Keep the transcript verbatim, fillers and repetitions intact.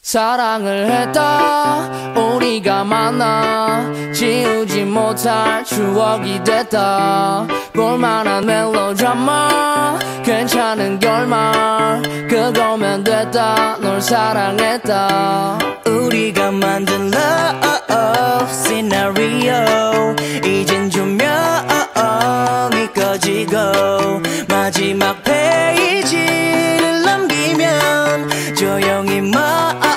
사랑을 했다 우리가 만나 지우지 못할 추억이 됐다 볼만한 멜로드라마 괜찮은 결말 그거면 됐다 널 사랑했다 우리가 만든 love scenario 이젠 조명이 꺼지고 마지막 페이지를 넘기면 조용히 말